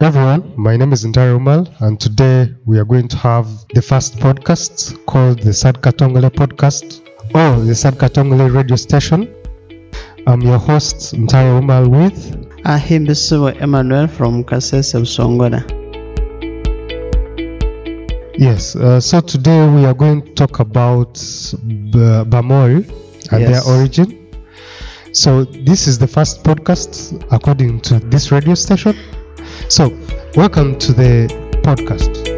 Everyone, my name is Umal, and today we are going to have the first podcast called the Sadkatongole Podcast or the Sadkatongole Radio Station. I'm your host, Umal, with Ahimbisu Emmanuel from Kasese Basongora. Yes, so today we are going to talk about Bamoori and their origin. So this is the first podcast according to this radio station. So welcome to the podcast.